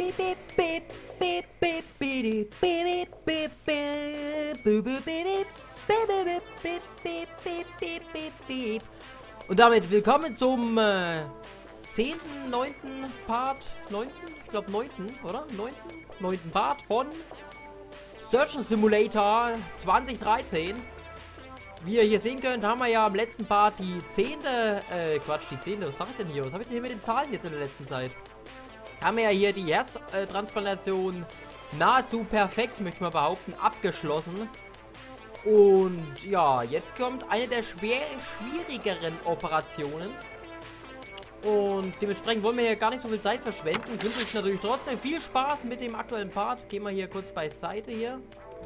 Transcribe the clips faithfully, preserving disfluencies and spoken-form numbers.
Und damit willkommen zum äh, zehnten, neunten Part, neunten? Ich glaube neunten, oder? neunten? neunten Part von Surgeon Simulator zwanzig dreizehn. Wie ihr hier sehen könnt, haben wir ja im letzten Part die zehnte, äh, Quatsch, die zehnte, was sag ich denn hier? Was habe ich denn hier mit den Zahlen jetzt in der letzten Zeit? Haben wir ja hier die Herztransplantation nahezu perfekt, möchte ich mal behaupten, abgeschlossen. Und ja, jetzt kommt eine der schwer, schwierigeren Operationen. Und dementsprechend wollen wir hier gar nicht so viel Zeit verschwenden. Ich wünsche euch natürlich trotzdem viel Spaß mit dem aktuellen Part. Gehen wir hier kurz beiseite hier.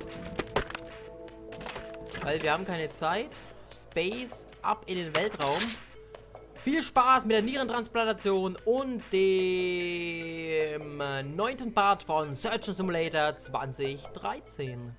Weil wir haben keine Zeit. Space, ab in den Weltraum. Viel Spaß mit der Nierentransplantation und dem neunten Part von Surgeon Simulator zwanzig dreizehn.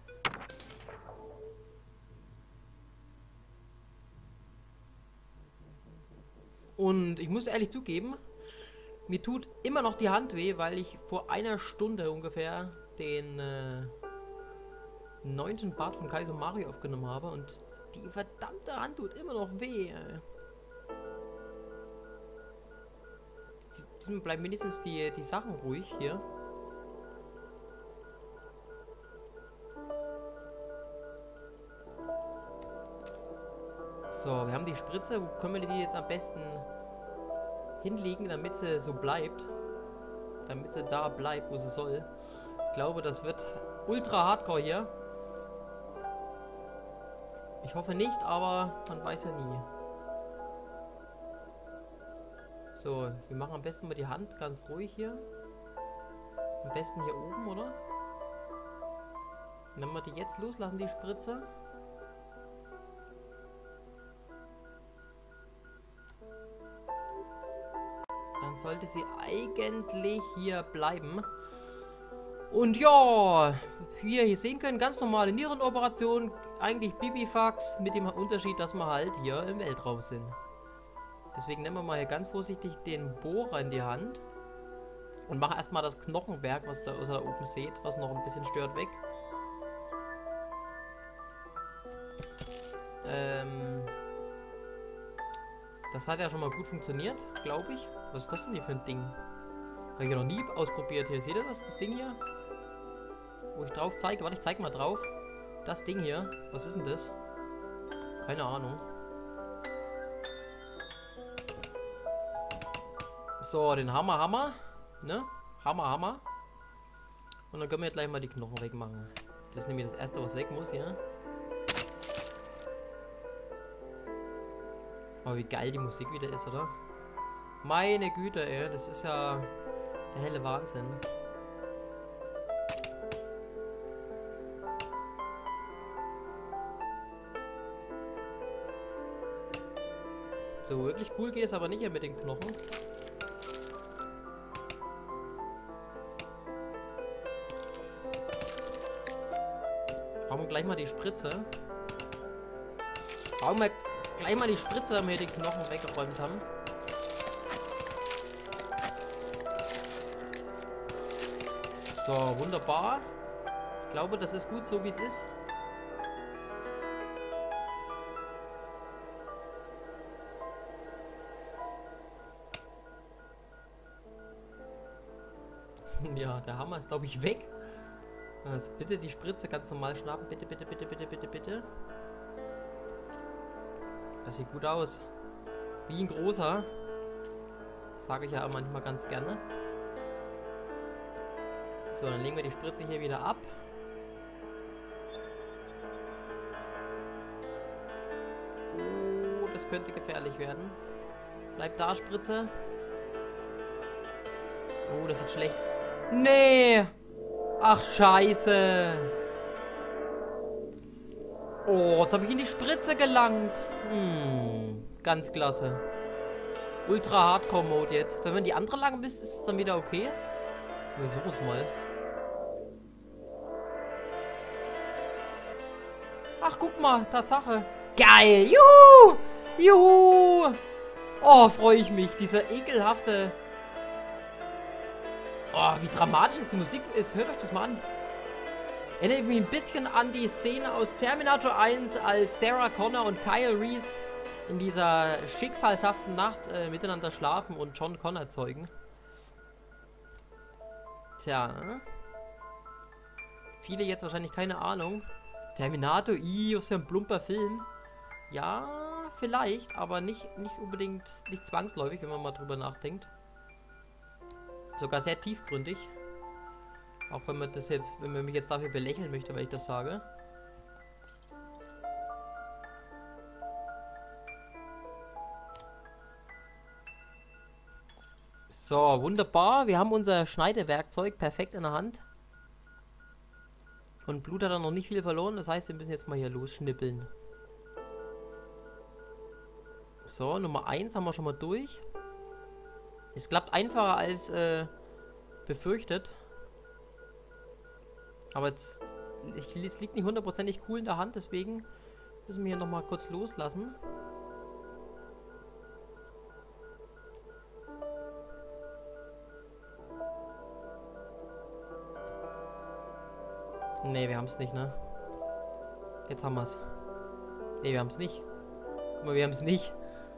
Und ich muss ehrlich zugeben, mir tut immer noch die Hand weh, weil ich vor einer Stunde ungefähr den äh, neunten Part von Kaizo Mario aufgenommen habe und die verdammte Hand tut immer noch weh. Jetzt bleiben wenigstens die, die Sachen ruhig hier. So, wir haben die Spritze. Wo können wir die jetzt am besten hinlegen, damit sie so bleibt? Damit sie da bleibt, wo sie soll. Ich glaube, das wird ultra hardcore hier. Ich hoffe nicht, aber man weiß ja nie. So, wir machen am besten mal die Hand ganz ruhig hier. Am besten hier oben, oder? Wenn wir die jetzt loslassen, die Spritze. Dann sollte sie eigentlich hier bleiben. Und ja, wie ihr hier sehen könnt, ganz normale Nierenoperation. Eigentlich Bibifax mit dem Unterschied, dass wir halt hier im Weltraum sind. Deswegen nehmen wir mal hier ganz vorsichtig den Bohrer in die Hand. Und machen erstmal das Knochenwerk, was, da, was ihr da oben seht, was noch ein bisschen stört, weg. Ähm, das hat ja schon mal gut funktioniert, glaube ich. Was ist das denn hier für ein Ding? Habe ich ja noch nie ausprobiert hier. Seht ihr das? Das Ding hier? Wo ich drauf zeige. Warte, ich zeige mal drauf. Das Ding hier. Was ist denn das? Keine Ahnung. So, den Hammer, Hammer. Ne? Hammer, Hammer. Und dann können wir gleich mal die Knochen wegmachen. Das ist nämlich das erste, was weg muss hier. Aber wie geil die Musik wieder ist, oder? Meine Güte, ey. Das ist ja der helle Wahnsinn. So, wirklich cool geht es aber nicht mit den Knochen. Brauchen wir gleich mal die Spritze. Brauchen wir gleich mal die Spritze, damit wir den Knochen weggeräumt haben. So, wunderbar. Ich glaube, das ist gut so, wie es ist. Ja, der Hammer ist, glaube ich, weg. Also bitte die Spritze ganz normal schnappen. Bitte, bitte, bitte, bitte, bitte, bitte. Das sieht gut aus. Wie ein großer. Das sage ich ja manchmal ganz gerne. So, dann legen wir die Spritze hier wieder ab. Oh, das könnte gefährlich werden. Bleibt da, Spritze. Oh, das sieht schlecht. Nee! Ach, scheiße. Oh, jetzt habe ich in die Spritze gelangt. Hm, ganz klasse. Ultra Hardcore Mode jetzt. Wenn man die andere lang misst, ist es dann wieder okay. Wir versuchen es mal. Ach, guck mal, Tatsache. Geil, juhu! Juhu! Oh, freue ich mich. Dieser ekelhafte... Oh, wie dramatisch jetzt die Musik ist. Hört euch das mal an. Erinnert mich ein bisschen an die Szene aus Terminator eins, als Sarah Connor und Kyle Reese in dieser schicksalshaften Nacht äh, miteinander schlafen und John Connor zeugen. Tja. Viele jetzt wahrscheinlich keine Ahnung. Terminator, i, was für ein plumper Film. Ja, vielleicht, aber nicht, nicht unbedingt, nicht zwangsläufig, wenn man mal drüber nachdenkt. Sogar sehr tiefgründig. Auch wenn man das jetzt, wenn man mich jetzt dafür belächeln möchte, weil ich das sage. So, wunderbar. Wir haben unser Schneidewerkzeug perfekt in der Hand. Und Blut hat er noch nicht viel verloren. Das heißt, wir müssen jetzt mal hier losschnippeln. So, Nummer eins haben wir schon mal durch. Es klappt einfacher als äh, befürchtet. Aber jetzt, ich, es liegt nicht hundertprozentig cool in der Hand, deswegen müssen wir hier nochmal kurz loslassen. Ne, wir haben es nicht, ne? Jetzt haben wir es. Ne, wir haben es nicht. Guck mal, wir haben es nicht.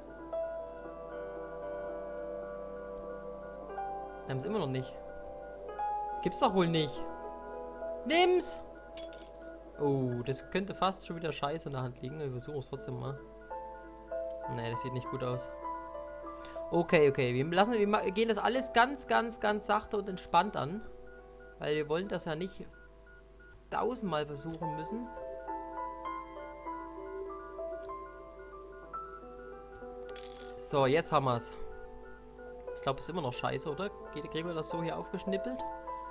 Wir haben es immer noch nicht. Gibt's doch wohl nicht. Nimm's! Oh, das könnte fast schon wieder Scheiße in der Hand liegen. Wir versuchen es trotzdem mal. Ne, das sieht nicht gut aus. Okay, okay. Wir, lassen, wir gehen das alles ganz, ganz, ganz sachte und entspannt an. Weil wir wollen das ja nicht tausendmal versuchen müssen. So, jetzt haben wir es. Ich glaube, es ist immer noch scheiße, oder? Kriegen wir das so hier aufgeschnippelt?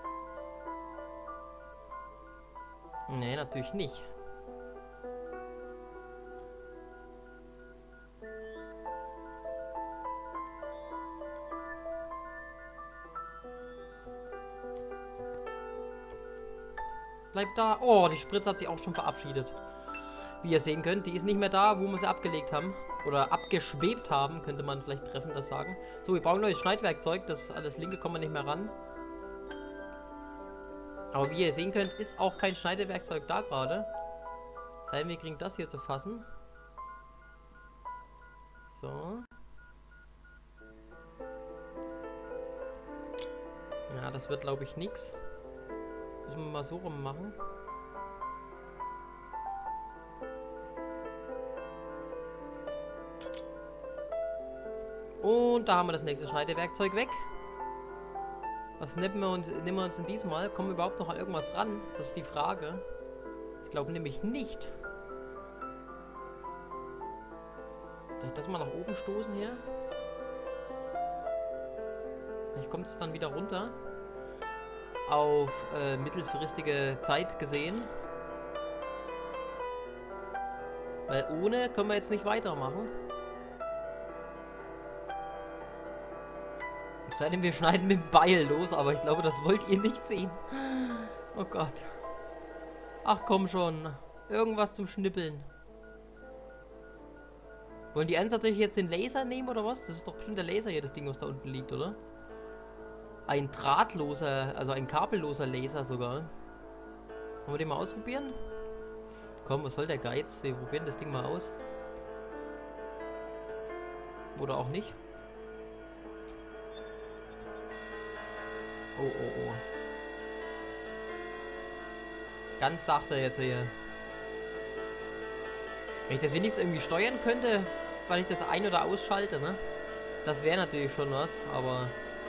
Nee, natürlich nicht. Bleibt da. Oh, die Spritze hat sich auch schon verabschiedet. Wie ihr sehen könnt, die ist nicht mehr da, wo wir sie abgelegt haben. Oder abgeschwebt haben, könnte man vielleicht treffender sagen. So, wir brauchen neues Schneidwerkzeug. Das alles linke kommen wir nicht mehr ran. Aber wie ihr sehen könnt, ist auch kein Schneidewerkzeug da gerade. Sei wir kriegen das hier zu fassen. So. Ja, das wird, glaube ich, nichts. Müssen wir mal so rum machen. Und da haben wir das nächste Schneidewerkzeug weg. Was nehmen wir uns, nehmen wir uns denn diesmal? Kommen wir überhaupt noch an irgendwas ran? Das ist die Frage. Ich glaube nämlich nicht. Vielleicht das mal nach oben stoßen hier. Vielleicht kommt es dann wieder runter. Auf äh, mittelfristige Zeit gesehen. Weil ohne können wir jetzt nicht weitermachen. Es sei denn, wir schneiden mit dem Beil los, aber ich glaube, das wollt ihr nicht sehen. Oh Gott. Ach komm schon. Irgendwas zum Schnippeln. Wollen die Ernst tatsächlich jetzt den Laser nehmen oder was? Das ist doch bestimmt der Laser hier, das Ding, was da unten liegt, oder? Ein drahtloser, also ein kabelloser Laser sogar. Wollen wir den mal ausprobieren? Komm, was soll der Geiz? Wir probieren das Ding mal aus. Oder auch nicht. Oh, oh, oh. Ganz sachte jetzt hier. Wenn ich das wenigstens irgendwie steuern könnte, weil ich das ein- oder ausschalte, ne? Das wäre natürlich schon was, aber...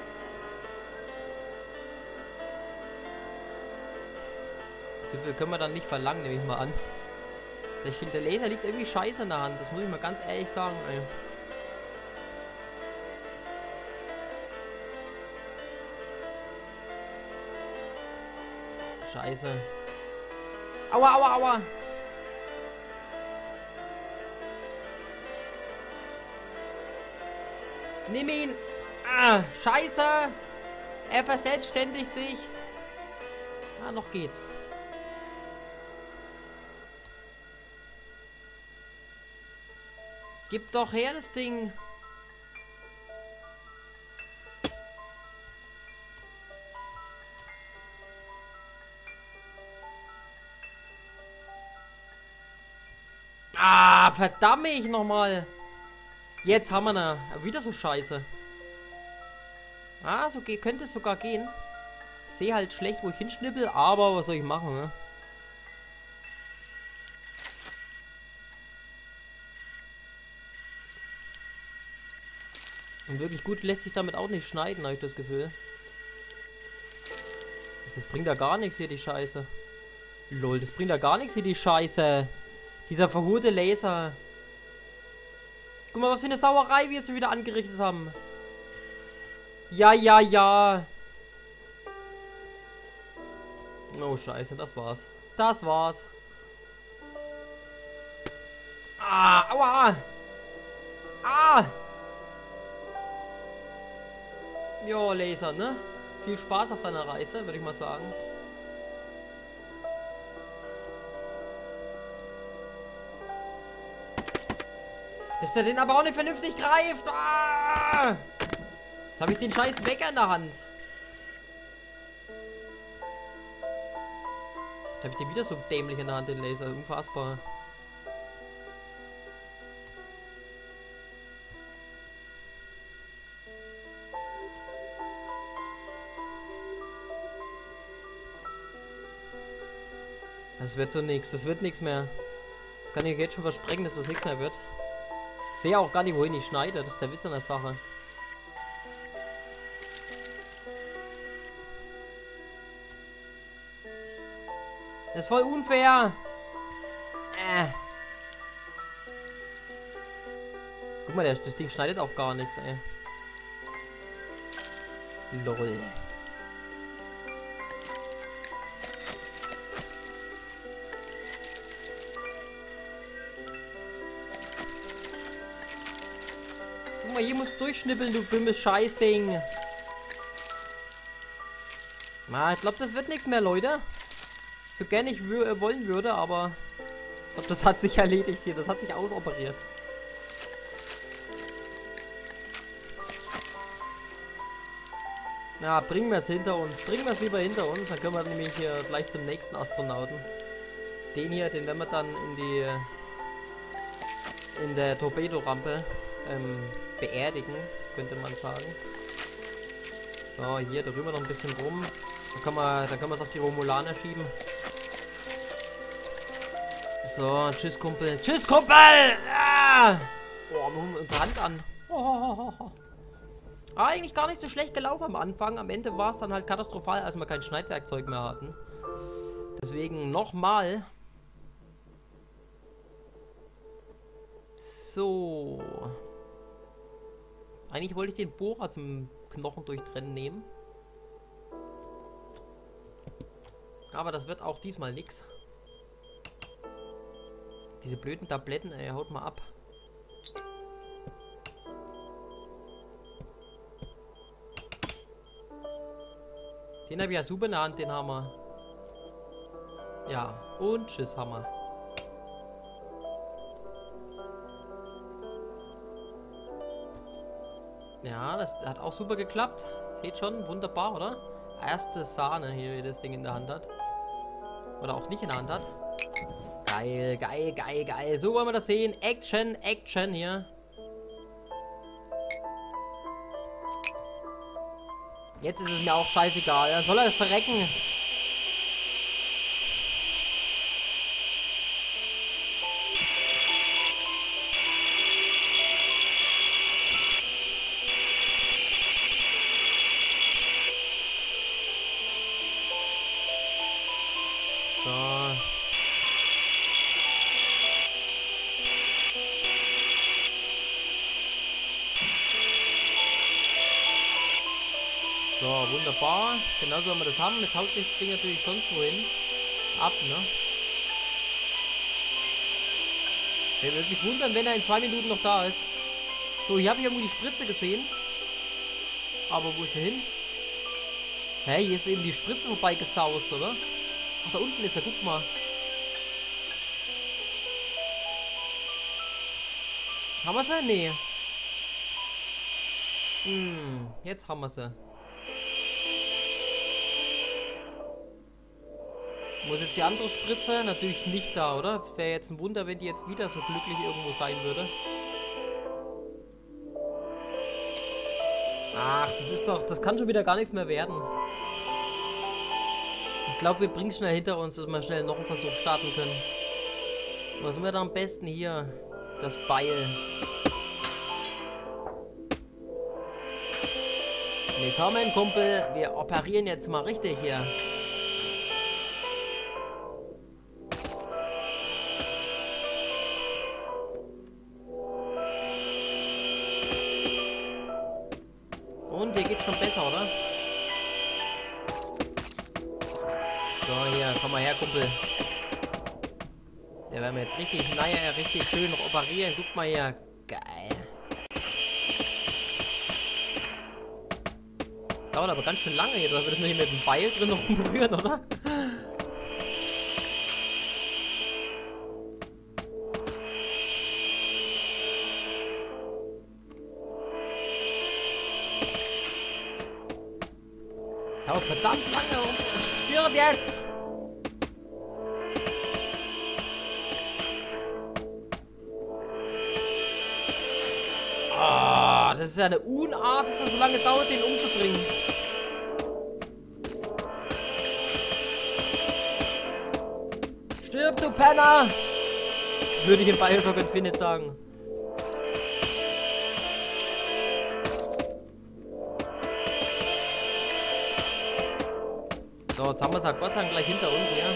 So viel können wir dann nicht verlangen, nehme ich mal an. Der, der Laser liegt irgendwie scheiße in der Hand, das muss ich mal ganz ehrlich sagen, ey. Scheiße. Aua, aua, aua. Nimm ihn. Ah, scheiße. Er verselbstständigt sich. Ah, noch geht's. Gib doch her das Ding. Ah, verdammt ich nochmal. Jetzt haben wir ne. Wieder so scheiße. Ah, so könnte es sogar gehen. Ich sehe halt schlecht, wo ich hinschnippel, aber was soll ich machen, ne? Und wirklich gut lässt sich damit auch nicht schneiden, habe ich das Gefühl. Das bringt ja gar nichts hier, die Scheiße. Lol, das bringt ja gar nichts hier, die Scheiße. Dieser verhurte Laser. Guck mal, was für eine Sauerei wir jetzt wieder angerichtet haben. Ja, ja, ja. Oh, Scheiße, das war's. Das war's. Ah, aua. Ah. Jo, Laser, ne? Viel Spaß auf deiner Reise, würde ich mal sagen. Dass der den aber auch nicht vernünftig greift. Ah! Jetzt habe ich den scheiß Wecker in der Hand. Jetzt habe ich den wieder so dämlich in der Hand, den Laser. Unfassbar. Das wird so nichts. Das wird nichts mehr. Das kann ich jetzt schon versprechen, dass das nichts mehr wird. Ich sehe auch gar nicht, wohin ich schneide. Das ist der Witz an der Sache. Das ist voll unfair. Äh. Guck mal, das Ding schneidet auch gar nichts, ey. Lol. Guck mal, hier musst du durchschnippeln, du dummes Scheißding. Na, ich glaube, das wird nichts mehr, Leute. So gerne ich äh, wollen würde, aber ich glaube, das hat sich erledigt hier. Das hat sich ausoperiert. Ja, bringen wir es hinter uns. Bringen wir es lieber hinter uns. Dann können wir nämlich hier gleich zum nächsten Astronauten. Den hier, den werden wir dann in die in der Torpedorampe ähm, beerdigen, könnte man sagen. So, hier darüber noch ein bisschen rum. Dann können wir, dann können wir es auf die Romulaner schieben. So, tschüss Kumpel. Tschüss Kumpel! Ah! Boah, wir holen unsere Hand an. Oh. Ah, eigentlich gar nicht so schlecht gelaufen am Anfang. Am Ende war es dann halt katastrophal, als wir kein Schneidwerkzeug mehr hatten. Deswegen nochmal. So. Eigentlich wollte ich den Bohrer zum Knochen durchtrennen nehmen. Aber das wird auch diesmal nix. Diese blöden Tabletten, ey, haut mal ab. Den habe ich ja super in der Hand, den Hammer. Ja, und tschüss, Hammer. Ja, das hat auch super geklappt. Seht schon, wunderbar, oder? Erste Sahne hier, wie das Ding in der Hand hat. Oder auch nicht in der Hand hat. Geil, geil, geil, geil. So wollen wir das sehen. Action, Action hier. Jetzt ist es mir auch scheißegal. Dann soll er verrecken. So. So, wunderbar. Genau so wollen wir das haben. Jetzt haut sich das Ding natürlich sonst wohin. Ab, ne? Ich würde mich wundern, wenn er in zwei Minuten noch da ist. So, hier habe ich irgendwo die Spritze gesehen. Aber wo ist er hin? Hä, hier ist eben die Spritze vorbeigesaust, oder? Ach, da unten ist er, guck mal. Haben wir sie? Nee. Hm, jetzt haben wir sie. Wo ist jetzt die andere Spritze? Natürlich nicht da, oder? Wäre jetzt ein Wunder, wenn die jetzt wieder so glücklich irgendwo sein würde. Ach, das ist doch... Das kann schon wieder gar nichts mehr werden. Ich glaube, wir bringen es schnell hinter uns, dass wir schnell noch einen Versuch starten können. Was sind wir da am besten hier? Das Beil. Willkommen, Kumpel. Wir operieren jetzt mal richtig hier. Und dir geht's schon besser, oder? So, hier, komm mal her, Kumpel. Der werden wir jetzt richtig, naja, richtig schön noch operieren. Guck mal hier. Geil. Dauert aber ganz schön lange hier, dass wir das nicht mit dem Beil drin noch umrühren, oder? Dauert verdammt lange. Stirb jetzt! Ah, das ist ja eine Unart, dass das so lange dauert, den umzubringen. Stirb, du Penner! Würde ich in Bioshock Infinite sagen. So, jetzt haben wir es ja Gott sei Dank gleich hinter uns, ja.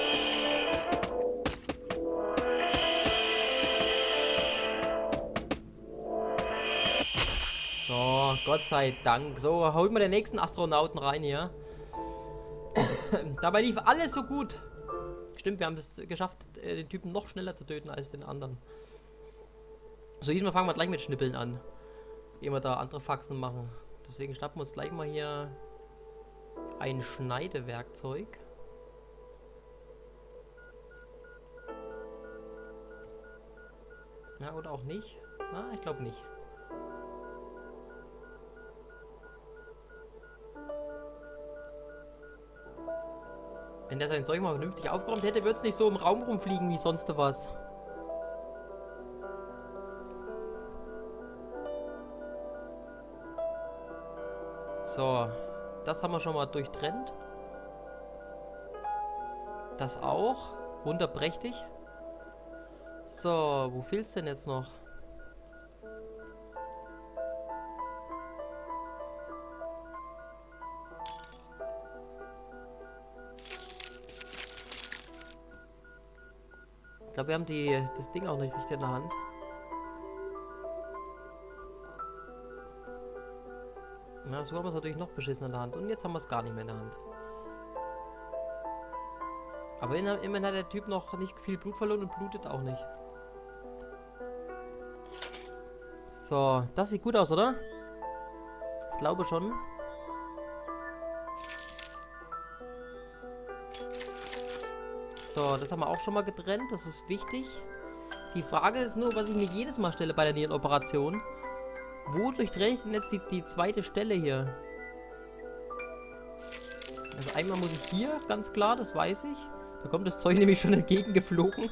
So, Gott sei Dank. So, holen wir den nächsten Astronauten rein hier. Dabei lief alles so gut. Stimmt, wir haben es geschafft, den Typen noch schneller zu töten als den anderen. So, diesmal fangen wir gleich mit Schnippeln an. Ehe wir da andere Faxen machen. Deswegen schnappen wir uns gleich mal hier ein Schneidewerkzeug. Ja, oder auch nicht. Na, ich glaube nicht. Wenn der sein Zeug mal vernünftig aufgeräumt hätte, würde es nicht so im Raum rumfliegen wie sonst was. So, das haben wir schon mal durchtrennt. Das auch. Wunderprächtig. So, wo fehlt's denn jetzt noch? Ich glaube, wir haben die, das Ding auch nicht richtig in der Hand. Na, so haben wir es natürlich noch beschissen in der Hand. Und jetzt haben wir es gar nicht mehr in der Hand. Aber immerhin hat der Typ noch nicht viel Blut verloren und blutet auch nicht. So, das sieht gut aus, oder? Ich glaube schon. So, das haben wir auch schon mal getrennt. Das ist wichtig. Die Frage ist nur, was ich mir jedes Mal stelle bei der Nierenoperation. Wo durchtrenne ich denn jetzt die, die zweite Stelle hier? Also einmal muss ich hier, ganz klar, das weiß ich. Da kommt das Zeug nämlich schon entgegengeflogen.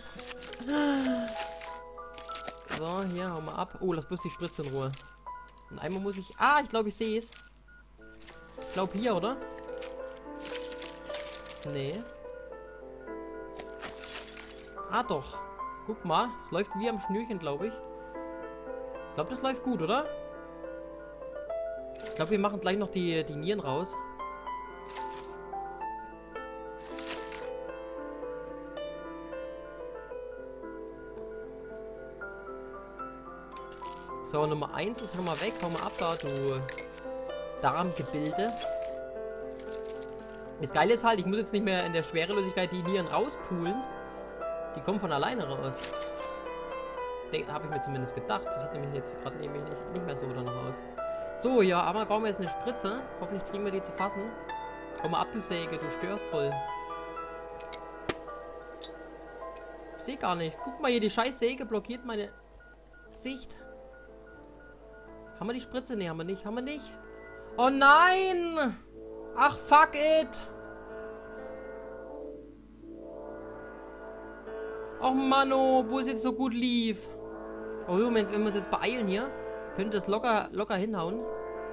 So, hier, hau mal ab. Oh, lass bloß die Spritze in Ruhe. Und einmal muss ich... Ah, ich glaube, ich sehe es. Ich glaube hier, oder? Nee. Ah, doch. Guck mal, es läuft wie am Schnürchen, glaube ich. Ich glaube, das läuft gut, oder? Ich glaube, wir machen gleich noch die, die Nieren raus. So, Nummer eins ist schon mal weg. Hau mal ab da, du Darmgebilde. Das Geile ist halt, ich muss jetzt nicht mehr in der Schwerelosigkeit die Nieren rauspulen. Die kommen von alleine raus. Habe ich mir zumindest gedacht. Das sieht nämlich jetzt gerade nämlich nicht, nicht mehr so danach aus. So, ja, aber bauen wir jetzt eine Spritze. Hoffentlich kriegen wir die zu fassen. Komm mal ab, du Säge, du störst voll. Ich sehe gar nicht. Guck mal hier, die scheiß Säge blockiert meine Sicht. Haben wir die Spritze? Ne, haben wir nicht. Haben wir nicht? Oh nein! Ach, fuck it! Och Manno, wo es jetzt so gut lief. Oh Moment, wenn wir uns jetzt beeilen hier, könnte das locker, locker hinhauen.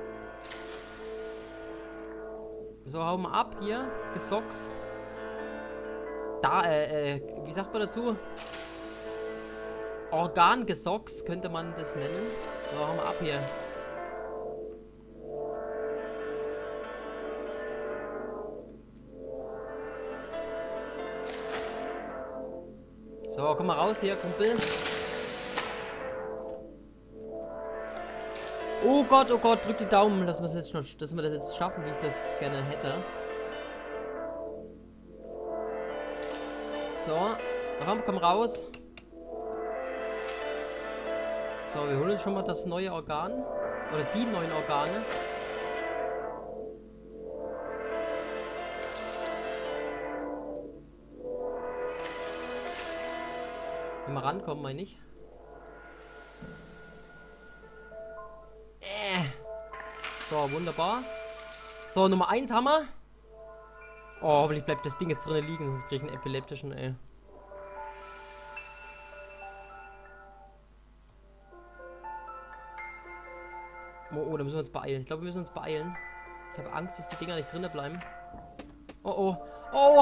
So, hauen wir ab hier. Gesocks. Da, äh, äh, wie sagt man dazu? Organgesocks könnte man das nennen. So, hauen wir ab hier. So, komm mal raus hier, Kumpel. Oh Gott, oh Gott, drück die Daumen, dass wir das jetzt, noch, dass wir das jetzt schaffen, wie ich das gerne hätte. So, komm, komm raus. So, wir holen uns schon mal das neue Organ. Oder die neuen Organe. Wenn wir rankommen, meine ich. Äh. So, wunderbar. So, Nummer eins haben wir. Oh, hoffentlich bleibt das Ding jetzt drinnen liegen, sonst kriege ich einen epileptischen, ey. Oh, oh, da müssen wir uns beeilen. Ich glaube, wir müssen uns beeilen. Ich habe Angst, dass die Dinger nicht drinnen bleiben. Oh, oh. Oh!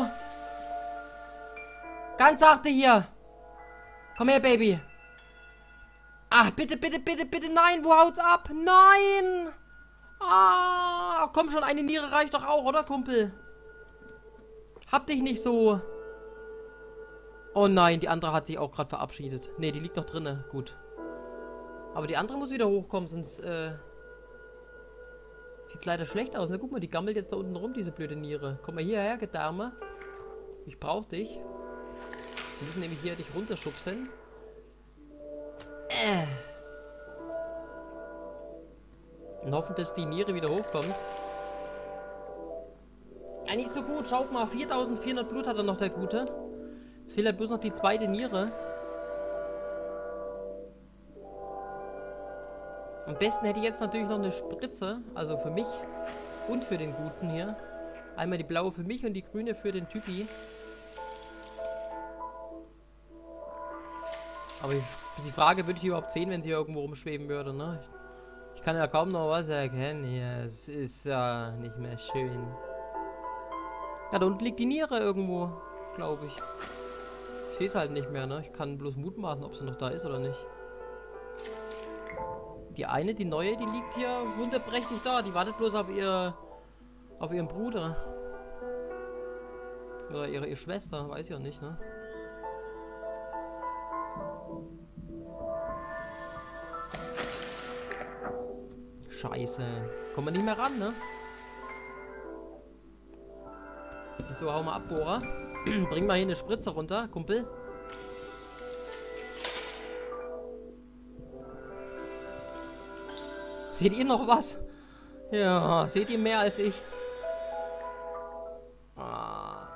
Ganz sachte hier! Komm her, Baby! Ah, bitte, bitte, bitte, bitte, nein! Wo haut's ab? Nein! Ah, komm schon, eine Niere reicht doch auch, oder, Kumpel? Hab dich nicht so. Oh nein, die andere hat sich auch gerade verabschiedet. Ne, die liegt noch drinne. Gut. Aber die andere muss wieder hochkommen, sonst, äh... sieht leider schlecht aus, ne? Guck mal, die gammelt jetzt da unten rum, diese blöde Niere. Komm mal hierher, Gedärme. Ich brauch dich. Wir müssen nämlich hier dich runterschubsen. Äh. Und hoffen, dass die Niere wieder hochkommt. Eigentlich so gut. Schaut mal, viertausendvierhundert Blut hat er noch, der Gute. Jetzt fehlt halt bloß noch die zweite Niere. Am besten hätte ich jetzt natürlich noch eine Spritze. Also für mich und für den Guten hier. Einmal die blaue für mich und die grüne für den Typi. Aber ich, die Frage würde ich überhaupt sehen, wenn sie irgendwo rumschweben würde, ne? Ich, ich kann ja kaum noch was erkennen hier. Es ist ja äh, nicht mehr schön. Ja, da unten liegt die Niere irgendwo, glaube ich. Ich sehe es halt nicht mehr, ne? Ich kann bloß mutmaßen, ob sie noch da ist oder nicht. Die eine, die neue, die liegt hier wunderprächtig da. Die wartet bloß auf ihr, auf ihren Bruder. Oder ihre, ihre Schwester, weiß ich ja nicht, ne? Scheiße. Kommen wir nicht mehr ran, ne? So, hau mal ab, Bohrer. Bring mal hier eine Spritze runter, Kumpel. Seht ihr noch was? Ja, seht ihr mehr als ich? Ah.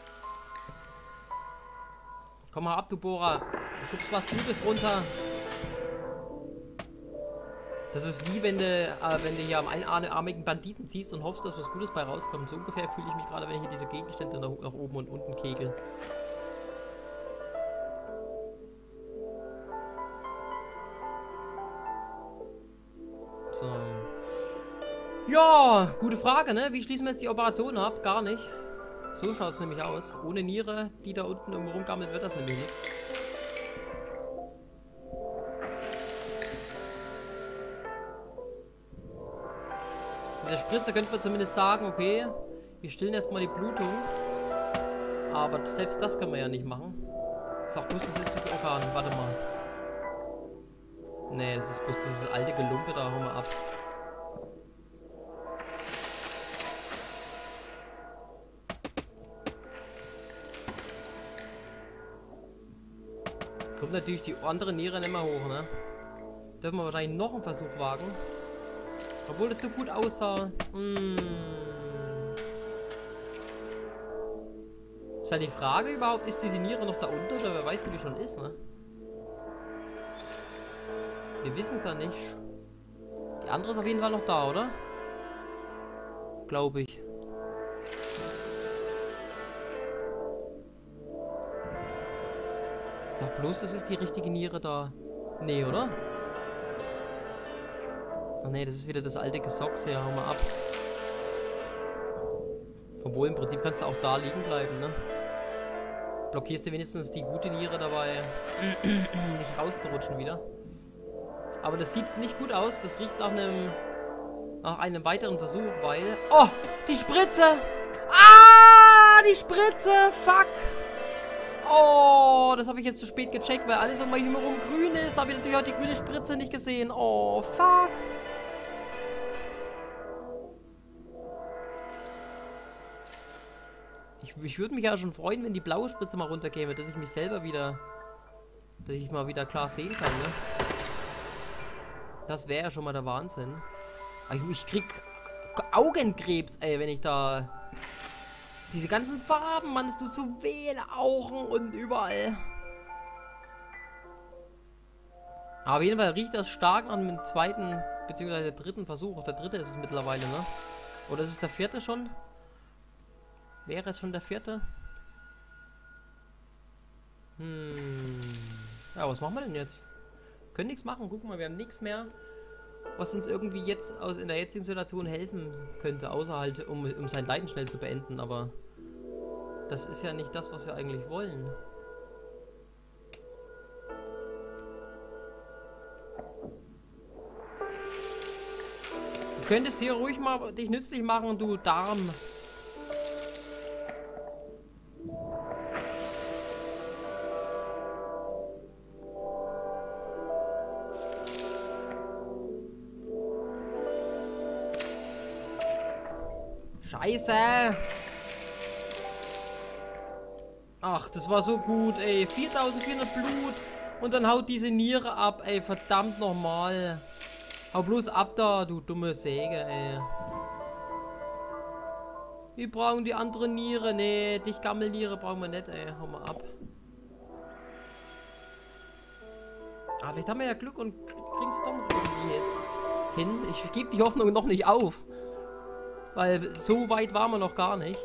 Komm mal ab, du Bohrer. Du schubst was Gutes runter. Das ist wie wenn du, äh, wenn du hier am einarmigen Banditen ziehst und hoffst, dass was Gutes bei rauskommt. So ungefähr fühle ich mich gerade, wenn ich hier diese Gegenstände nach, nach oben und unten kegel. So. Ja, gute Frage, ne? Wie schließen wir jetzt die Operation ab? Gar nicht. So schaut es nämlich aus. Ohne Niere, die da unten irgendwo rumgammelt, wird das nämlich nichts. Mit der Spritze könnte man zumindest sagen, okay, wir stillen erstmal die Blutung. Aber selbst das können wir ja nicht machen. Sag bloß, das ist das Organ. Warte mal. Nee, das ist bloß dieses alte Gelumpe, da hauen wir ab. Kommt natürlich die andere Niere nicht mehr hoch, ne? Dürfen wir wahrscheinlich noch einen Versuch wagen. Obwohl das so gut aussah. Mmh. Ist halt die Frage überhaupt, ist diese Niere noch da unten oder wer weiß, wo die schon ist, ne? Wir wissen es ja nicht. Die andere ist auf jeden Fall noch da, oder? Glaube ich. Sag bloß, das ist die richtige Niere da. Nee, oder? Ach nee, das ist wieder das alte Gesocks hier. Hau mal ab. Obwohl, im Prinzip kannst du auch da liegen bleiben, ne? Blockierst du wenigstens die gute Niere dabei, nicht rauszurutschen wieder. Aber das sieht nicht gut aus. Das riecht nach einem, nach einem weiteren Versuch, weil... Oh, die Spritze! Ah, die Spritze! Fuck! Oh, das habe ich jetzt zu spät gecheckt, weil alles um mich herum grün ist. Da habe ich natürlich auch die grüne Spritze nicht gesehen. Oh, fuck! Ich, ich würde mich ja schon freuen, wenn die blaue Spritze mal runterkäme, dass ich mich selber wieder... Dass ich mal wieder klar sehen kann, ne? Das wäre ja schon mal der Wahnsinn. Ich, ich krieg Augenkrebs, ey, wenn ich da... Diese ganzen Farben, Mann, es tut so weh in Augen und überall. Aber auf jeden Fall riecht das stark nach dem zweiten, beziehungsweise dritten Versuch. Der dritte ist es mittlerweile, ne? Oder ist es der vierte schon? Wäre es schon der vierte? Hm. Ja, was machen wir denn jetzt? Wir können nichts machen. Guck mal, wir haben nichts mehr, was uns irgendwie jetzt aus in der jetzigen Situation helfen könnte, außer halt, um, um sein Leiden schnell zu beenden, aber das ist ja nicht das, was wir eigentlich wollen. Du könntest hier ruhig mal dich nützlich machen, du Darm. Scheiße! Ach, das war so gut, ey. viertausendvierhundert Blut und dann haut diese Niere ab, ey. Verdammt nochmal. Hau bloß ab da, du dumme Säge, ey. Wir brauchen die andere Niere. Nee, dich Gammelniere brauchen wir nicht, ey. Hau mal ab. Aber vielleicht haben wir ja Glück und kriegen es doch noch irgendwie hin. Ich gebe die Hoffnung noch nicht auf. Weil so weit waren wir noch gar nicht.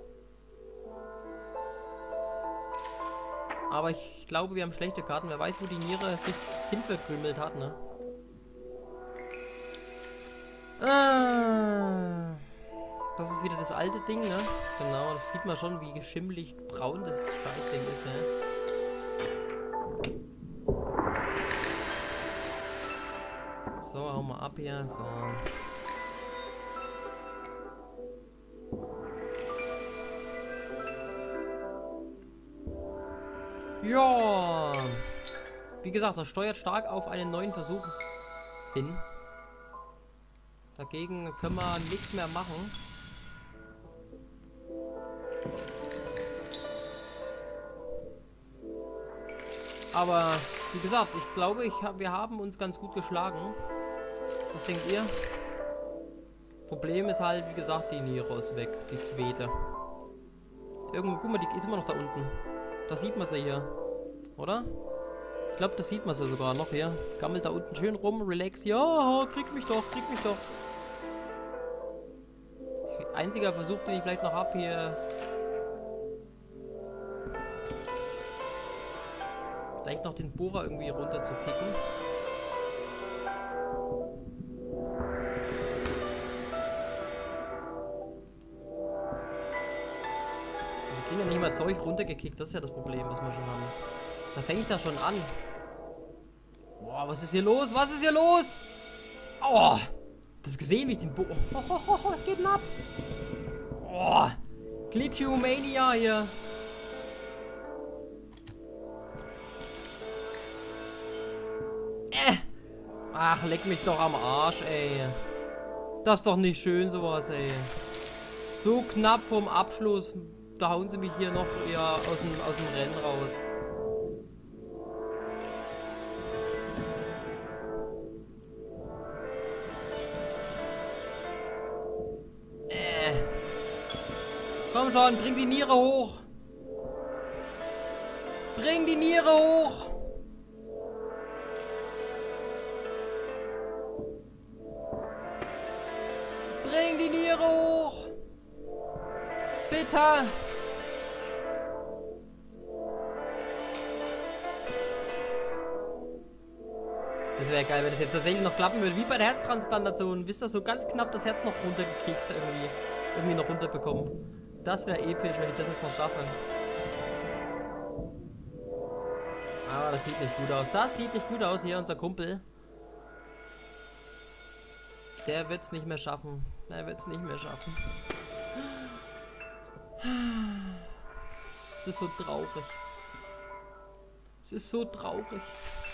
Aber ich glaube, wir haben schlechte Karten. Wer weiß, wo die Niere sich hinverkrümelt hat, ne? Ah, das ist wieder das alte Ding, ne? Genau, das sieht man schon, wie schimmelig braun das Scheißding ist, ne? So, hau mal ab hier. So. Ja. Wie gesagt, das steuert stark auf einen neuen Versuch hin. Dagegen können wir nichts mehr machen. Aber wie gesagt, ich glaube, ich hab, wir haben uns ganz gut geschlagen. Was denkt ihr? Problem ist halt, wie gesagt, die Niere ist weg, die zweite. Irgendwo, guck mal, die ist immer noch da unten. Da sieht man sie hier, oder? Ich glaube, das sieht man sie sogar noch hier. Gammelt da unten schön rum, relax. Ja, krieg mich doch, krieg mich doch. Einziger Versuch, den ich vielleicht noch habe hier. Vielleicht noch den Bohrer irgendwie runter zu kicken. Wir kriegen ja nicht mal Zeug runtergekickt, das ist ja das Problem, was wir schon haben. Da fängt es ja schon an. Boah, was ist hier los? Was ist hier los? Oh! Das gesehen, wie ich den Bo... Oh, oh, oh, oh, was geht denn ab? Oh! Glitchomania hier. Äh! Ach, leck mich doch am Arsch, ey. Das ist doch nicht schön, sowas, ey. So knapp vom Abschluss. Da hauen sie mich hier noch ja, aus, dem, aus dem Rennen raus. Äh. Komm schon, bring die Niere hoch. Bring die Niere hoch. Bring die Niere hoch. Bitte. Das wäre geil, wenn das jetzt tatsächlich noch klappen würde, wie bei der Herztransplantation. Wisst ihr, so ganz knapp das Herz noch runtergekriegt, irgendwie, irgendwie noch runterbekommen. Das wäre episch, wenn ich das jetzt noch schaffe. Aber das sieht nicht gut aus. Das sieht nicht gut aus, hier unser Kumpel. Der wird es nicht mehr schaffen. Der wird es nicht mehr schaffen. Es ist so traurig. Es ist so traurig.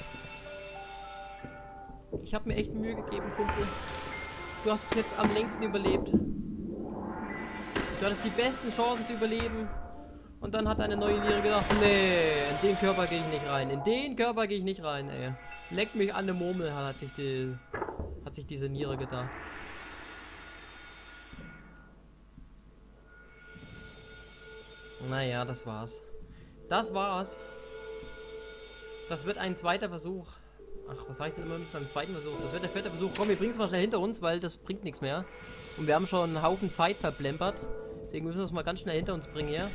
Ich habe mir echt Mühe gegeben, Kumpel. Du hast bis jetzt am längsten überlebt. Du hattest die besten Chancen zu überleben. Und dann hat eine neue Niere gedacht, nee, in den Körper gehe ich nicht rein. In den Körper gehe ich nicht rein, ey. Leck mich an der Murmel, hat sich, die, hat sich diese Niere gedacht. Naja, das war's. Das war's. Das wird ein zweiter Versuch. Ach, was sag ich denn immer mit beim zweiten Versuch? Das wird der vierte Versuch. Komm, wir bringen es mal schnell hinter uns, weil das bringt nichts mehr. Und wir haben schon einen Haufen Zeit verplempert. Deswegen müssen wir es mal ganz schnell hinter uns bringen hier.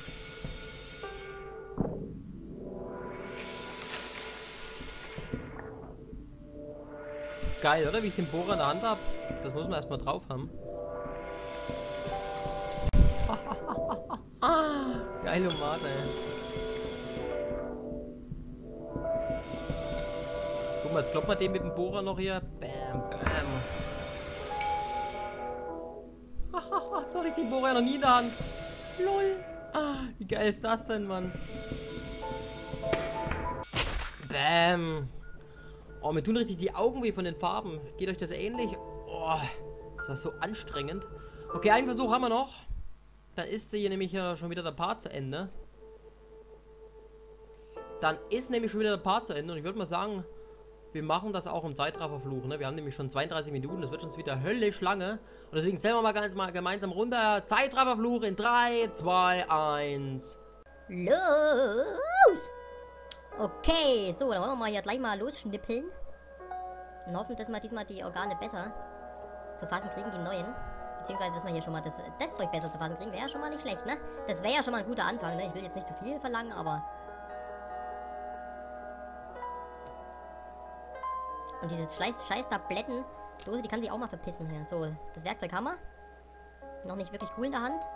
Geil, oder? Wie ich den Bohrer in der Hand habe. Das muss man erstmal drauf haben. Geile Mate, ey. Guck mal, jetzt kloppt man den mit dem Bohrer noch hier. Bam, bam. So hatte ich den Bohrer ja noch nie in der Hand. Lol. Ah, wie geil ist das denn, Mann? Bam. Oh, mir tun richtig die Augen weh von den Farben. Geht euch das ähnlich? Oh, ist das so anstrengend. Okay, einen Versuch haben wir noch. Dann ist hier nämlich ja schon wieder der Part zu Ende. Dann ist nämlich schon wieder der Part zu Ende. Und ich würde mal sagen, wir machen das auch im Zeitrafferfluch. Ne? Wir haben nämlich schon zweiunddreißig Minuten. Das wird schon wieder höllisch lange. Und deswegen zählen wir mal ganz mal gemeinsam runter. Zeitrafferfluch in drei, zwei, eins. Los! Okay, so, dann wollen wir mal hier gleich mal losschnippeln. Und hoffen, dass wir diesmal die Organe besser zu fassen kriegen, die neuen. Beziehungsweise, dass wir hier schon mal das, das Zeug besser zu fassen kriegen, wäre ja schon mal nicht schlecht, ne? Das wäre ja schon mal ein guter Anfang, ne? Ich will jetzt nicht zu viel verlangen, aber... Und diese scheiß, scheiß Tabletten-Dose, die kann sich auch mal verpissen hier. So, das Werkzeug haben wir. Noch nicht wirklich cool in der Hand.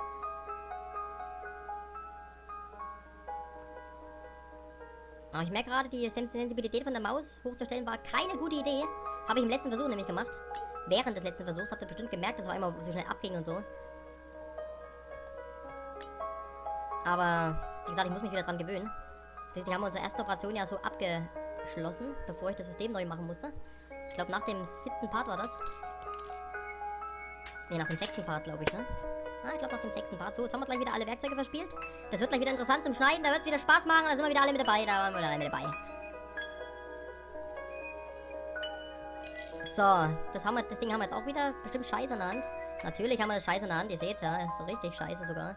Aber ich merke gerade, die Sensibilität von der Maus hochzustellen war keine gute Idee. Habe ich im letzten Versuch nämlich gemacht. Während des letzten Versuchs habt ihr bestimmt gemerkt, dass es immer so schnell abging und so. Aber, wie gesagt, ich muss mich wieder dran gewöhnen. Schließlich haben wir unsere erste Operation ja so abgeschlossen, bevor ich das System neu machen musste. Ich glaube, nach dem siebten Part war das. Ne, nach dem sechsten Part, glaube ich, ne? Ah, ich glaube, nach dem sechsten Part. So, jetzt haben wir gleich wieder alle Werkzeuge verspielt. Das wird gleich wieder interessant zum Schneiden. Da wird es wieder Spaß machen. Da sind wir wieder alle mit dabei. Da waren wir wieder alle mit dabei. So, das, haben wir, das Ding haben wir jetzt auch wieder bestimmt scheiße in der Hand. Natürlich haben wir das scheiße in der Hand. Ihr seht's ja. Ist so richtig scheiße sogar.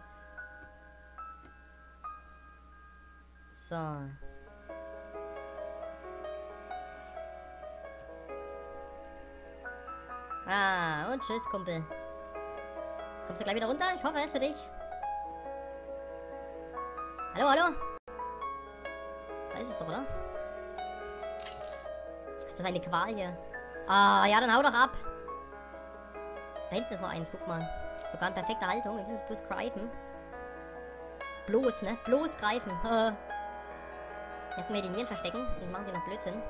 So. Ah, und tschüss, Kumpel. Kommst du gleich wieder runter? Ich hoffe, es ist für dich. Hallo, hallo? Da ist es doch, oder? Ist das eine Qual hier? Ah, ja, dann hau doch ab. Da hinten ist noch eins, guck mal. Sogar in perfekter Haltung. Wir müssen es bloß greifen. Bloß, ne? Bloß greifen. Erstmal die Nieren verstecken, sonst machen die noch Blödsinn.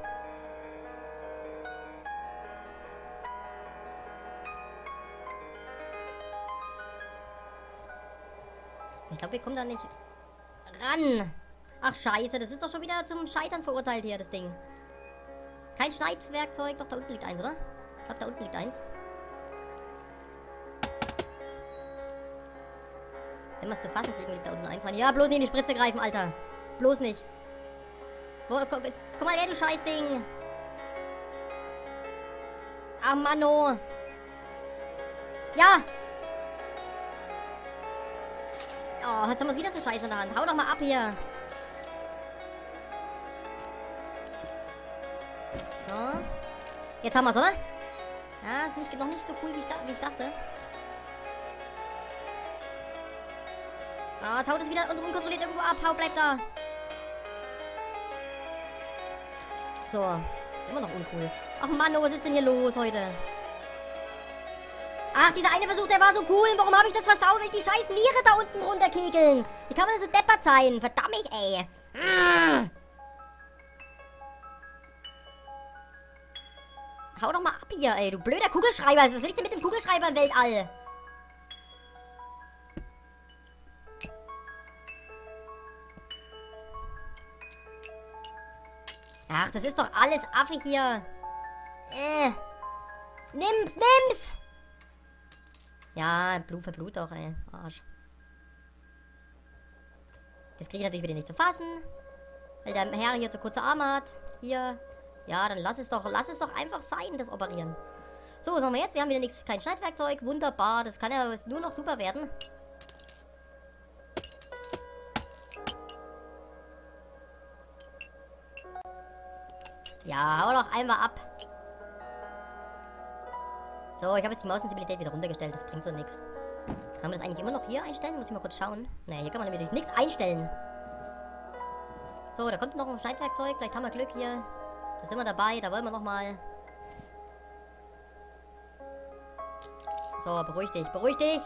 Ich glaube, wir kommen da nicht ran. Ach, scheiße. Das ist doch schon wieder zum Scheitern verurteilt hier, das Ding. Kein Schneidwerkzeug. Doch, da unten liegt eins, oder? Ich glaube, da unten liegt eins. Wenn wir es zu fassen kriegen, liegt da unten eins. Ja, bloß nicht in die Spritze greifen, Alter. Bloß nicht. Wo, guck, jetzt, komm mal her, du Scheißding. Ah, Manno. Ja. Oh, jetzt haben wir es wieder so scheiße in der Hand. Hau doch mal ab hier. So. Jetzt haben wir es, oder? Ja, ist nicht, noch nicht so cool, wie ich, wie ich dachte. Ah, jetzt haut es wieder unkontrolliert irgendwo ab. Hau, bleib da. So. Ist immer noch uncool. Ach Mann, was ist denn hier los heute? Ach, dieser eine Versuch, der war so cool. Warum habe ich das versaut, weil die scheiß Niere da unten runterkegeln? Wie kann man denn so deppert sein? Verdammt, ey. Mm. Hau doch mal ab hier, ey. Du blöder Kugelschreiber. Was will ich denn mit dem Kugelschreiber im Weltall? Ach, das ist doch alles Affe hier. Äh. Nimm's, nimm's! Ja, Blut für Blut doch, ey. Arsch. Das kriege ich natürlich wieder nicht zu fassen. Weil der Herr hier zu kurze Arme hat. Hier. Ja, dann lass es doch, lass es doch einfach sein, das Operieren. So, was machen wir jetzt? Wir haben wieder nichts, kein Schneidwerkzeug. Wunderbar, das kann ja nur noch super werden. Ja, hau doch einmal ab. So, ich habe jetzt die Maussensibilität wieder runtergestellt. Das bringt so nichts. Kann man das eigentlich immer noch hier einstellen? Muss ich mal kurz schauen. Ne, hier kann man nämlich nichts einstellen. So, da kommt noch ein Schneidwerkzeug. Vielleicht haben wir Glück hier. Da sind wir dabei. Da wollen wir nochmal. So, beruhig dich. Beruhig dich.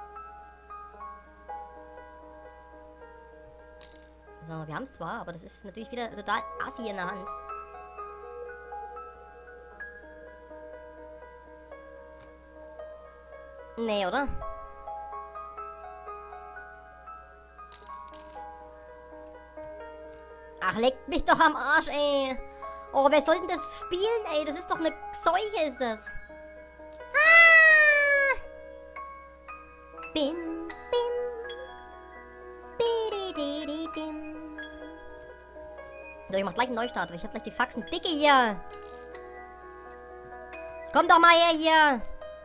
So, wir haben es zwar, aber das ist natürlich wieder total assi in der Hand. Nee, oder? Ach, leckt mich doch am Arsch, ey. Oh, wer soll denn das spielen, ey? Das ist doch eine Seuche, ist das. Ah! Bim, bim. Bidi-di-di-dim. So, ich mach gleich einen Neustart, weil ich hab gleich die Faxen dicke hier. Komm doch mal her hier.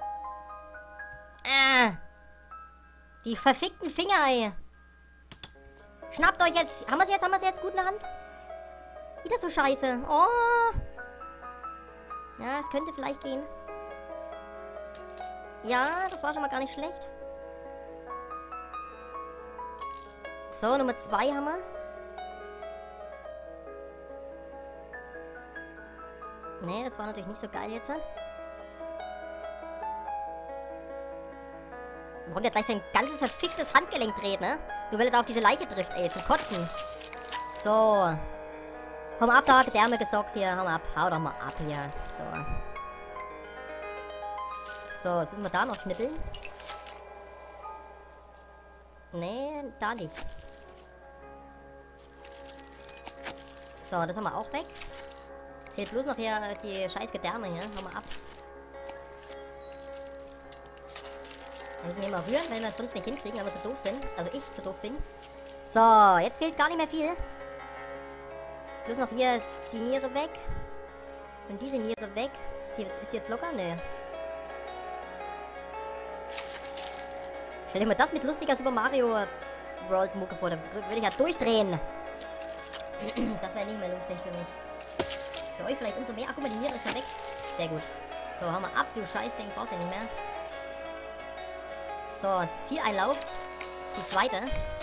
Ah. Die verfickten Finger, ey. Schnappt euch jetzt. Haben wir sie jetzt? Haben wir sie jetzt gut in der Hand? Wieder so scheiße. Oh. Ja, es könnte vielleicht gehen. Ja, das war schon mal gar nicht schlecht. So, Nummer zwei haben wir. Nee, das war natürlich nicht so geil jetzt. Warum der gleich sein ganzes verficktes Handgelenk dreht, ne? Nur weil er da auf diese Leiche trifft, ey. Zum Kotzen. So. Hau mal ab da, Gedärme gesocks hier. Hau mal ab. Hau doch mal ab hier. So. So, was müssen wir da noch schnippeln? Nee, da nicht. So, das haben wir auch weg. Zählt bloß noch hier die scheiß Gedärme hier. Hau mal ab. Wir müssen hier mal rühren, weil wir es sonst nicht hinkriegen, weil wir zu doof sind. Also ich zu doof bin. So, jetzt fehlt gar nicht mehr viel. Bloß noch hier die Niere weg. Und diese Niere weg. Ist die jetzt, ist die jetzt locker? Nö. Stell dir mal das mit lustiger Super Mario World Mucke vor. Da würde ich ja durchdrehen. Das wäre nicht mehr lustig für mich. Für euch vielleicht umso mehr. Ach, guck mal, die Niere ist schon weg. Sehr gut. So, hau mal ab, du Scheißding. Braucht ihr nicht mehr. So, Zieleinlauf. Die zweite.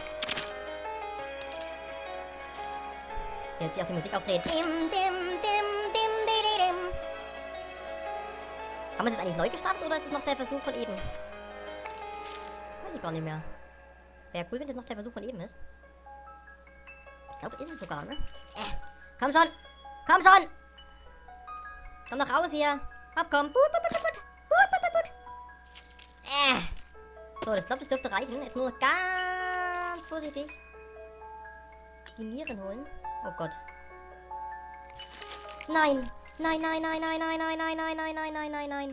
Jetzt sich auch die Musik aufdreht. Dim, dim, dim, dim, dim, dim. Haben wir es jetzt eigentlich neu gestartet oder ist es noch der Versuch von eben? Weiß ich gar nicht mehr. Wäre cool, wenn das noch der Versuch von eben ist. Ich glaube, ist es sogar, ne? Äh. Komm schon! Komm schon! Komm doch raus hier! Hopp, komm! But, but, but, but. But, but, but, but. Äh. So, das glaube, das dürfte reichen. Jetzt nur noch ganz vorsichtig die Nieren holen. Oh Gott. Nein! Nein, nein, nein, nein, nein, nein, nein, nein, nein, nein, nein, nein, nein.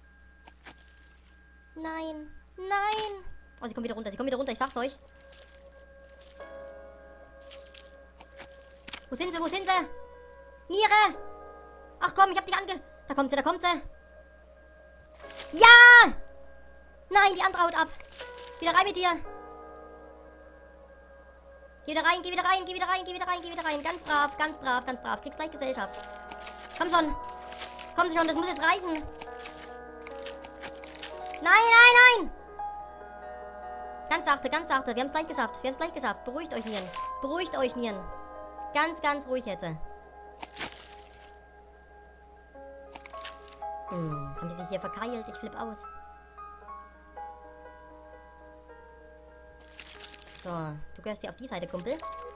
Nein. Nein! Oh, sie kommt wieder runter. Sie kommt wieder runter. Ich sag's euch. Wo sind sie? Wo sind sie? Niere! Ach komm, ich hab dich ange... Da kommt sie, da kommt sie. Ja! Nein, die andere haut ab. Wieder rein mit dir. Geh wieder rein, geh wieder rein, geh wieder rein, geh wieder rein, geh wieder rein. Ganz brav, ganz brav, ganz brav. Kriegst gleich Gesellschaft. Komm schon. Komm schon, das muss jetzt reichen. Nein, nein, nein! Ganz sachte, ganz sachte. Wir haben es gleich geschafft. Wir haben es gleich geschafft. Beruhigt euch, Nieren. Beruhigt euch, Nieren. Ganz, ganz ruhig jetzt. Hm, jetzt haben die sich hier verkeilt. Ich flipp aus. So, du gehörst hier auf die Seite, Kumpel.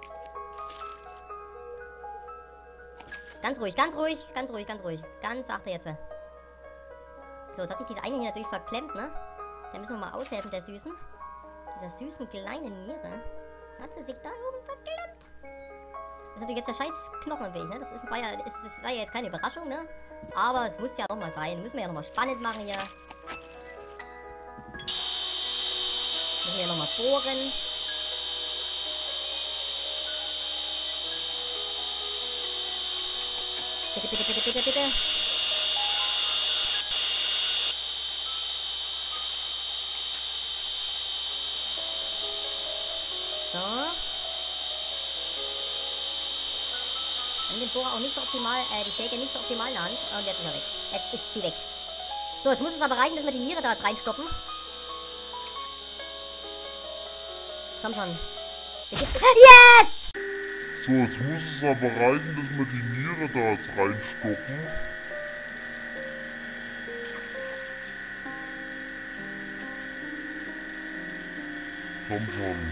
Ganz ruhig, ganz ruhig, ganz ruhig, ganz ruhig. Ganz sachte jetzt. So, jetzt hat sich diese eine hier natürlich verklemmt, ne? Da müssen wir mal aushelfen, der Süßen. Dieser süßen kleinen Niere. Hat sie sich da oben verklemmt. Das ist natürlich jetzt der scheiß Knochen im Weg, ne? Das, ist, war, ja, ist, das war ja jetzt keine Überraschung, ne? Aber es muss ja nochmal sein. Müssen wir ja nochmal spannend machen hier. Müssen wir ja nochmal bohren. Bitte, bitte, bitte, bitte, bitte. So. Und den Bohrer auch nicht so optimal, äh, die Säge nicht so optimal in der Hand. Und jetzt ist er weg. Jetzt ist sie weg. So, jetzt muss es aber reichen, dass wir die Niere da jetzt reinstoppen. Komm schon. Yes! So, jetzt muss es aber reichen, dass wir die Niere da jetzt reinstoppen. Komm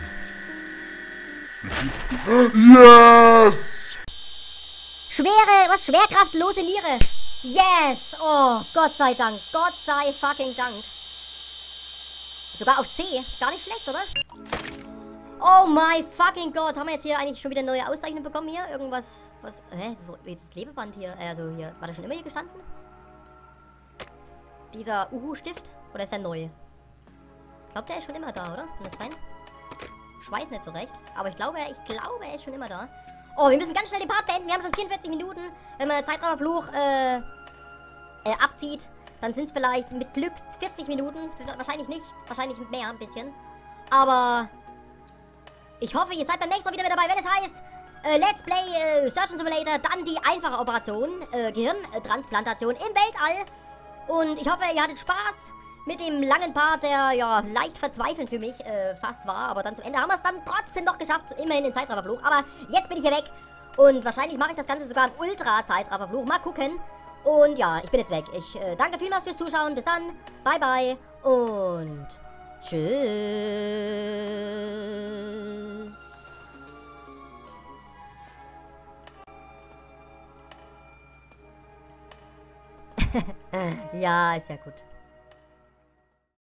schon. Yes! Schwere, was? Schwerkraftlose Niere. Yes! Oh, Gott sei Dank. Gott sei fucking Dank. Sogar auf C. Gar nicht schlecht, oder? Oh my fucking Gott. Haben wir jetzt hier eigentlich schon wieder eine neue Auszeichnung bekommen hier? Irgendwas, was, hä? Wo, jetzt das Klebeband hier? Äh, also hier, war der schon immer hier gestanden? Dieser Uhu-Stift? Oder ist der neu? Ich glaube, der ist schon immer da, oder? Kann das sein? Ich weiß nicht so recht. Aber ich glaube, ich glaube, er ist schon immer da. Oh, wir müssen ganz schnell den Part beenden. Wir haben schon vierundvierzig Minuten. Wenn man Zeitraumerfluch äh, äh, abzieht, dann sind es vielleicht mit Glück vierzig Minuten. Wahrscheinlich nicht. Wahrscheinlich mehr, ein bisschen. Aber ich hoffe, ihr seid beim nächsten Mal wieder mit dabei, wenn es heißt äh, Let's Play äh, Surgeon Simulator, dann die einfache Operation, äh, Gehirntransplantation im Weltall. Und ich hoffe, ihr hattet Spaß mit dem langen Part, der ja leicht verzweifelnd für mich äh, fast war. Aber dann zum Ende haben wir es dann trotzdem noch geschafft, immerhin den Zeitrafferfluch. Aber jetzt bin ich hier weg und wahrscheinlich mache ich das Ganze sogar im Ultra-Zeitrafferfluch. Mal gucken. Und ja, ich bin jetzt weg. Ich äh, danke vielmals fürs Zuschauen. Bis dann. Bye, bye. Und tschüss. Ja, ist ja gut.